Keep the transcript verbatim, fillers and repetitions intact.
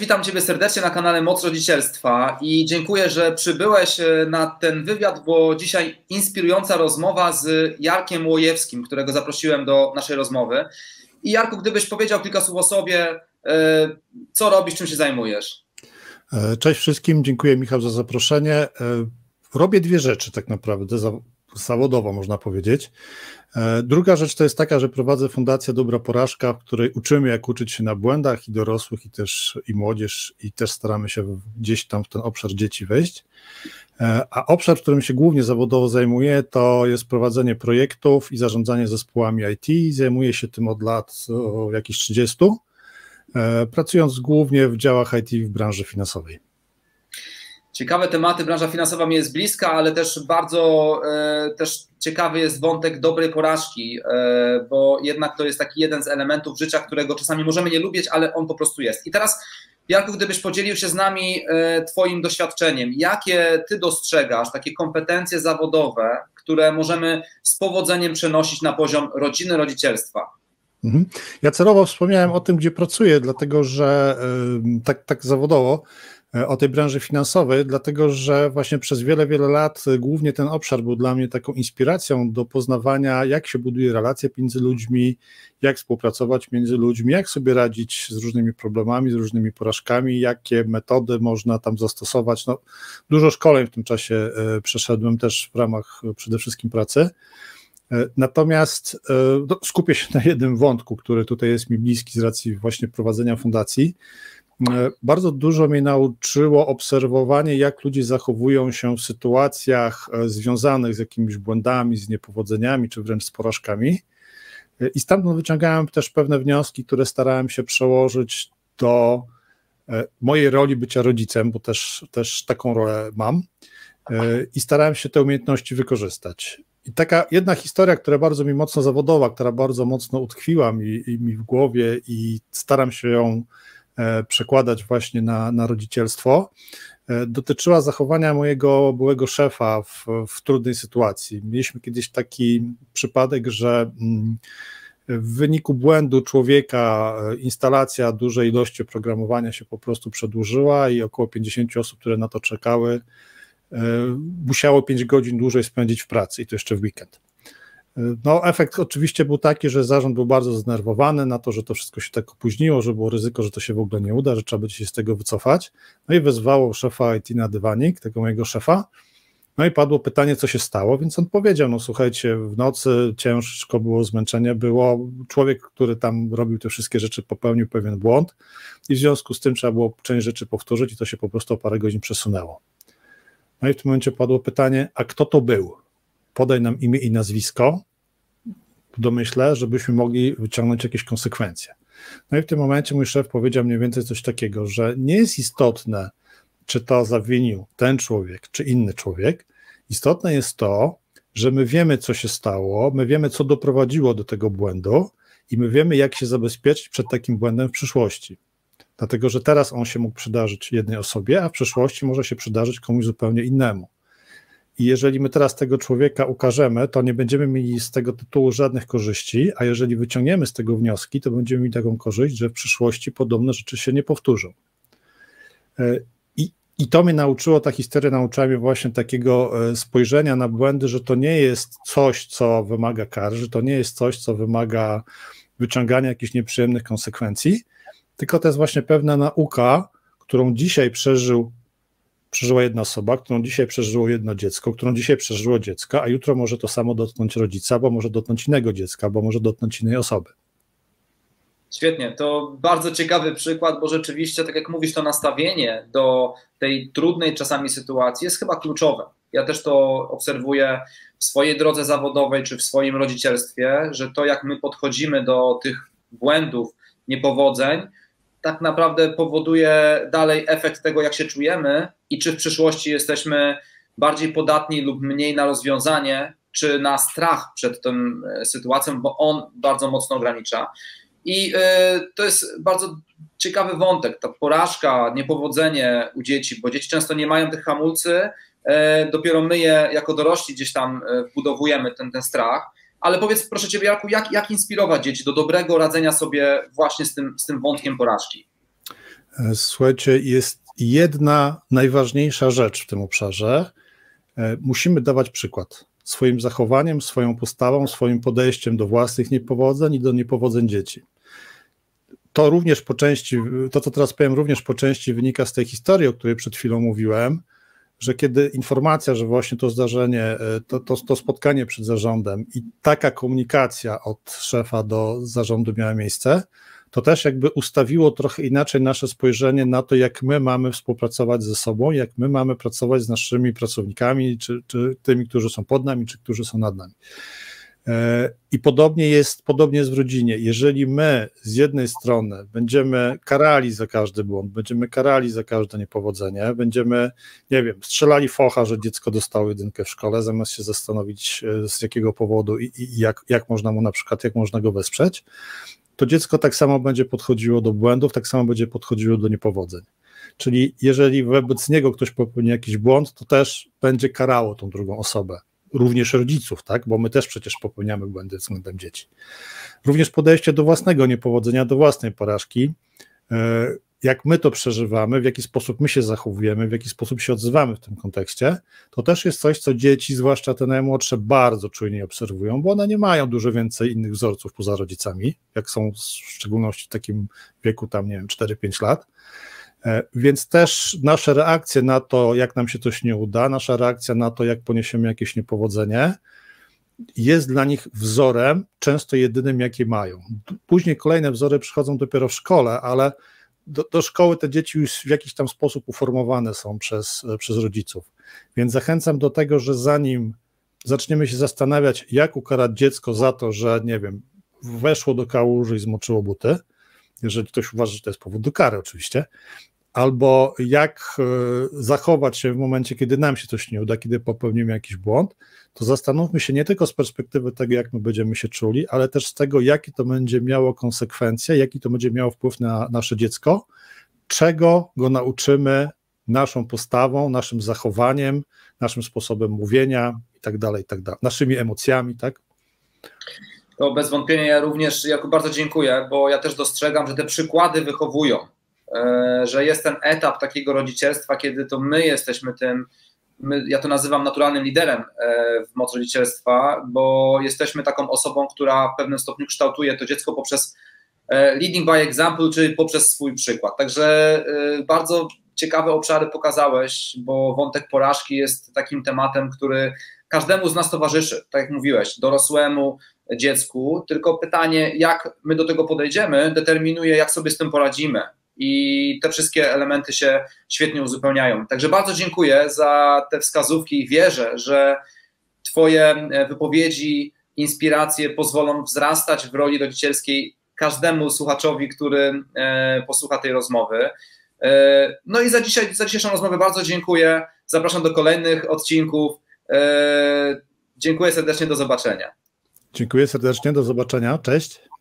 witam Ciebie serdecznie na kanale Moc Rodzicielstwa i dziękuję, że przybyłeś na ten wywiad, bo dzisiaj inspirująca rozmowa z Jarkiem Łojewskim, którego zaprosiłem do naszej rozmowy. I Jarku, gdybyś powiedział kilka słów o sobie, co robisz, czym się zajmujesz? Cześć wszystkim, dziękuję Michał za zaproszenie. Robię dwie rzeczy tak naprawdę, zawodowo można powiedzieć. Druga rzecz to jest taka, że prowadzę Fundację Dobra Porażka, w której uczymy, jak uczyć się na błędach i dorosłych, i też i młodzież, i też staramy się gdzieś tam w ten obszar dzieci wejść. A obszar, którym się głównie zawodowo zajmuję, to jest prowadzenie projektów i zarządzanie zespołami I T. Zajmuję się tym od lat o jakichś trzydziestu, pracując głównie w działach I T w branży finansowej. Ciekawe tematy, branża finansowa mi jest bliska, ale też bardzo e, też ciekawy jest wątek dobrej porażki, e, bo jednak to jest taki jeden z elementów życia, którego czasami możemy nie lubić, ale on po prostu jest. I teraz, Jarku, gdybyś podzielił się z nami e, Twoim doświadczeniem, jakie Ty dostrzegasz takie kompetencje zawodowe, które możemy z powodzeniem przenosić na poziom rodziny, rodzicielstwa? Mhm. Ja celowo wspomniałem o tym, gdzie pracuję, dlatego że e, tak, tak zawodowo, o tej branży finansowej, dlatego że właśnie przez wiele, wiele lat głównie ten obszar był dla mnie taką inspiracją do poznawania, jak się buduje relacje między ludźmi, jak współpracować między ludźmi, jak sobie radzić z różnymi problemami, z różnymi porażkami, jakie metody można tam zastosować. No, dużo szkoleń w tym czasie przeszedłem też w ramach przede wszystkim pracy. Natomiast no, skupię się na jednym wątku, który tutaj jest mi bliski z racji właśnie prowadzenia fundacji. Bardzo dużo mnie nauczyło obserwowanie, jak ludzie zachowują się w sytuacjach związanych z jakimiś błędami, z niepowodzeniami, czy wręcz z porażkami. I stamtąd wyciągałem też pewne wnioski, które starałem się przełożyć do mojej roli bycia rodzicem, bo też, też taką rolę mam. I starałem się te umiejętności wykorzystać. I taka jedna historia, która bardzo mi mocno zawodowa, która bardzo mocno utkwiła mi, i mi w głowie i staram się ją przekładać właśnie na, na rodzicielstwo, dotyczyła zachowania mojego byłego szefa w, w trudnej sytuacji. Mieliśmy kiedyś taki przypadek, że w wyniku błędu człowieka instalacja dużej ilości oprogramowania się po prostu przedłużyła i około pięćdziesiąt osób, które na to czekały, musiało pięć godzin dłużej spędzić w pracy i to jeszcze w weekend. No, efekt oczywiście był taki, że zarząd był bardzo zdenerwowany na to, że to wszystko się tak opóźniło, że było ryzyko, że to się w ogóle nie uda, że trzeba będzie się z tego wycofać. No i wezwało szefa I T na dywanik, tego mojego szefa, no i padło pytanie, co się stało, więc on powiedział, no słuchajcie, w nocy ciężko było, zmęczenie było, człowiek, który tam robił te wszystkie rzeczy, popełnił pewien błąd i w związku z tym trzeba było część rzeczy powtórzyć i to się po prostu o parę godzin przesunęło. No i w tym momencie padło pytanie, a kto to był? Podaj nam imię i nazwisko, domyślę, żebyśmy mogli wyciągnąć jakieś konsekwencje. No i w tym momencie mój szef powiedział mniej więcej coś takiego, że nie jest istotne, czy to zawinił ten człowiek, czy inny człowiek. Istotne jest to, że my wiemy, co się stało, my wiemy, co doprowadziło do tego błędu i my wiemy, jak się zabezpieczyć przed takim błędem w przyszłości. Dlatego, że teraz on się mógł przydarzyć jednej osobie, a w przyszłości może się przydarzyć komuś zupełnie innemu. I jeżeli my teraz tego człowieka ukażemy, to nie będziemy mieli z tego tytułu żadnych korzyści, a jeżeli wyciągniemy z tego wnioski, to będziemy mieli taką korzyść, że w przyszłości podobne rzeczy się nie powtórzą. I, i to mnie nauczyło, ta historia nauczyła mnie właśnie takiego spojrzenia na błędy, że to nie jest coś, co wymaga kar, że to nie jest coś, co wymaga wyciągania jakichś nieprzyjemnych konsekwencji, tylko to jest właśnie pewna nauka, którą dzisiaj przeżył przeżyła jedna osoba, którą dzisiaj przeżyło jedno dziecko, którą dzisiaj przeżyło dziecko, a jutro może to samo dotknąć rodzica, bo może dotknąć innego dziecka, bo może dotknąć innej osoby. Świetnie, to bardzo ciekawy przykład, bo rzeczywiście, tak jak mówisz, to nastawienie do tej trudnej czasami sytuacji jest chyba kluczowe. Ja też to obserwuję w swojej drodze zawodowej czy w swoim rodzicielstwie, że to, jak my podchodzimy do tych błędów, niepowodzeń, tak naprawdę powoduje dalej efekt tego, jak się czujemy i czy w przyszłości jesteśmy bardziej podatni lub mniej na rozwiązanie, czy na strach przed tą sytuacją, bo on bardzo mocno ogranicza. I to jest bardzo ciekawy wątek, ta porażka, niepowodzenie u dzieci, bo dzieci często nie mają tych hamulcy, dopiero my je jako dorośli gdzieś tam wbudowujemy ten, ten strach. Ale powiedz proszę Ciebie, Jarku, jak, jak inspirować dzieci do dobrego radzenia sobie właśnie z tym, z tym wątkiem porażki? Słuchajcie, jest jedna najważniejsza rzecz w tym obszarze. Musimy dawać przykład swoim zachowaniem, swoją postawą, swoim podejściem do własnych niepowodzeń i do niepowodzeń dzieci. To również po części, to co teraz powiem, również po części wynika z tej historii, o której przed chwilą mówiłem, że kiedy informacja, że właśnie to zdarzenie, to, to, to spotkanie przed zarządem i taka komunikacja od szefa do zarządu miała miejsce, to też jakby ustawiło trochę inaczej nasze spojrzenie na to, jak my mamy współpracować ze sobą, jak my mamy pracować z naszymi pracownikami, czy, czy tymi, którzy są pod nami, czy którzy są nad nami. I podobnie jest, podobnie jest w rodzinie. Jeżeli my z jednej strony będziemy karali za każdy błąd, będziemy karali za każde niepowodzenie, będziemy, nie wiem, strzelali focha, że dziecko dostało jedynkę w szkole, zamiast się zastanowić, z jakiego powodu i, i jak, jak można mu na przykład, jak można go wesprzeć, to dziecko tak samo będzie podchodziło do błędów, tak samo będzie podchodziło do niepowodzeń. Czyli jeżeli wobec niego ktoś popełni jakiś błąd, to też będzie karało tą drugą osobę. Również rodziców, tak? Bo my też przecież popełniamy błędy względem dzieci. Również podejście do własnego niepowodzenia, do własnej porażki, jak my to przeżywamy, w jaki sposób my się zachowujemy, w jaki sposób się odzywamy w tym kontekście, to też jest coś, co dzieci, zwłaszcza te najmłodsze, bardzo czujnie obserwują, bo one nie mają dużo więcej innych wzorców poza rodzicami, jak są w szczególności w takim wieku tam, nie wiem, cztery pięć lat. Więc też nasze reakcje na to, jak nam się coś nie uda, nasza reakcja na to, jak poniesiemy jakieś niepowodzenie, jest dla nich wzorem, często jedynym, jaki mają. Później kolejne wzory przychodzą dopiero w szkole, ale do, do szkoły te dzieci już w jakiś tam sposób uformowane są przez, przez rodziców. Więc zachęcam do tego, że zanim zaczniemy się zastanawiać, jak ukarać dziecko za to, że, nie wiem, weszło do kałuży i zmoczyło buty, jeżeli ktoś uważa, że to jest powód do kary oczywiście, albo jak zachować się w momencie, kiedy nam się coś nie uda, kiedy popełnimy jakiś błąd, to zastanówmy się nie tylko z perspektywy tego, jak my będziemy się czuli, ale też z tego, jakie to będzie miało konsekwencje, jaki to będzie miało wpływ na nasze dziecko, czego go nauczymy naszą postawą, naszym zachowaniem, naszym sposobem mówienia i tak dalej, i tak dalej, naszymi emocjami, tak? To bez wątpienia ja również Jakub bardzo dziękuję, bo ja też dostrzegam, że te przykłady wychowują, że jest ten etap takiego rodzicielstwa, kiedy to my jesteśmy tym, my, ja to nazywam naturalnym liderem w mocy rodzicielstwa, bo jesteśmy taką osobą, która w pewnym stopniu kształtuje to dziecko poprzez leading by example, czyli poprzez swój przykład. Także bardzo ciekawe obszary pokazałeś, bo wątek porażki jest takim tematem, który każdemu z nas towarzyszy, tak jak mówiłeś, dorosłemu, dziecku, tylko pytanie, jak my do tego podejdziemy, determinuje, jak sobie z tym poradzimy. I te wszystkie elementy się świetnie uzupełniają. Także bardzo dziękuję za te wskazówki i wierzę, że Twoje wypowiedzi, inspiracje pozwolą wzrastać w roli rodzicielskiej każdemu słuchaczowi, który posłucha tej rozmowy. No i za dzisiaj, za dzisiejszą rozmowę bardzo dziękuję. Zapraszam do kolejnych odcinków. Dziękuję serdecznie, do zobaczenia. Dziękuję serdecznie, do zobaczenia, cześć.